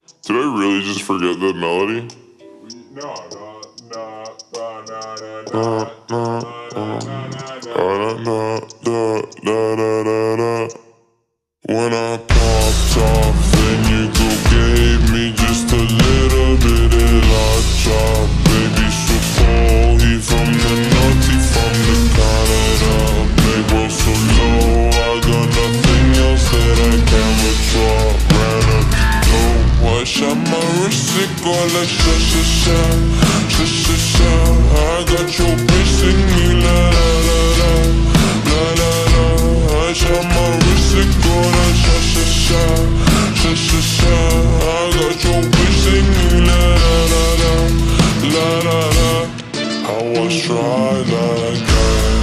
Did I really just forget the melody? No, When I popped off, then you go gave me just a little bit of la chop. Baby, so cold, he from the north, he from the Canada. Big world so low, I got nothing else that I can withdraw. Ran up the dough, I shot my wrist, it go like sha-sha-sha, sha-sha-sha. I got your bitch singing la la la la, la la la. I shot my wrist, it go like sha-sha-sha, sha-sha-sha. I got your bitch singing la la la la, la la la. I was dry like that.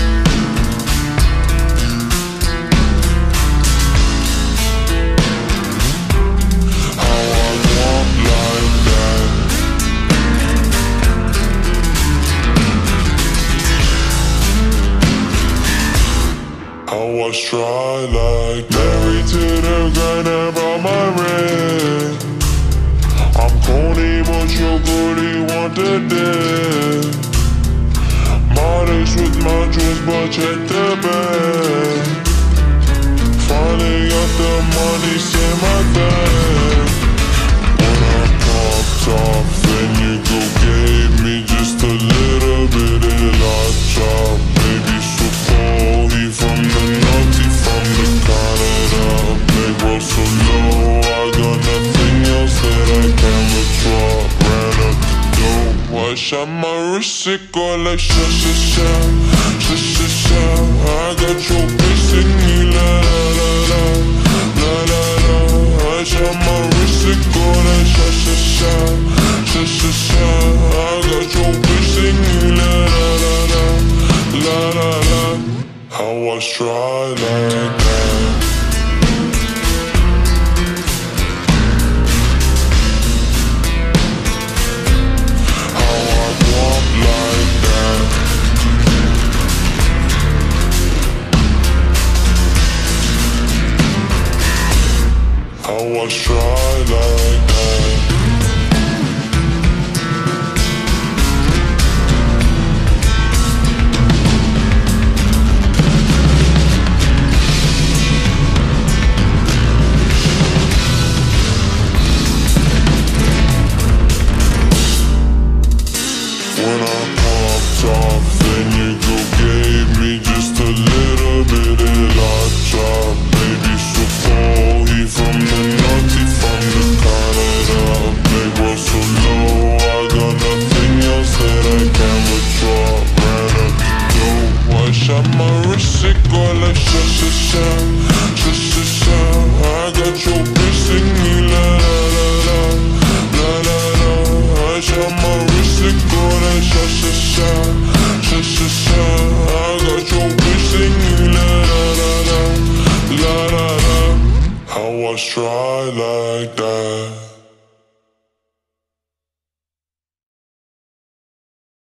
I was dry like married to the guy that brought my ring. I'm corny but your booty want the dick. Modest with my jewels but check the bag. Finally got the money, say my thing. When I popped off, then you go gave me just a little bit of la chop. Baby, so cold, he from the north, he from the Canada. Big world so low, I got nothing else that I can withdraw. Ran up the dough, I shot my wrist, it go like sha-sha-sha, sha-sha-sha. I got your bitch singing la la la la, la la la. I shot my wrist, it go like sha-sha-sha, sha-sha-sha. I got your bitch singing la la la la, la la la. I was dry like that. I was dry like that. When I popped off, then you go gave me just a little bit of la chop. Baby, so cold, he from the north, he from the Canada. Big world so low, I got nothing else that I can withdraw. Ran up the dough, I shot my wrist, it go like sha-sha-sha, sha-sha-sha. I got your bitch singing la la la la, la la la. I shot my wrist, it go like sha-sha-sha, sha-sha-sha. I got your bitch singing la la la la, la la la. I was dry like